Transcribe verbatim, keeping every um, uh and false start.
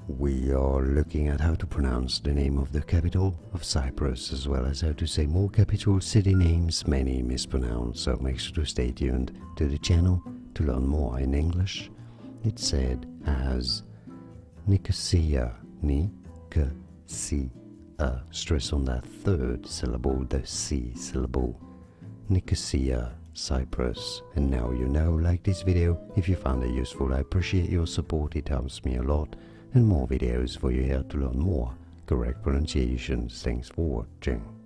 we are looking at how to pronounce the name of the capital of Cyprus, as well as how to say more capital city names many mispronounce, so make sure to stay tuned to the channel to learn more in English. It's said as Nicosia, Nicosia, stress on that third syllable, the C syllable, Nicosia, Cyprus. And now you know. Like this video if you found it useful. I appreciate your support, it helps me a lot, and more videos for you here to learn more correct pronunciations. Thanks for watching.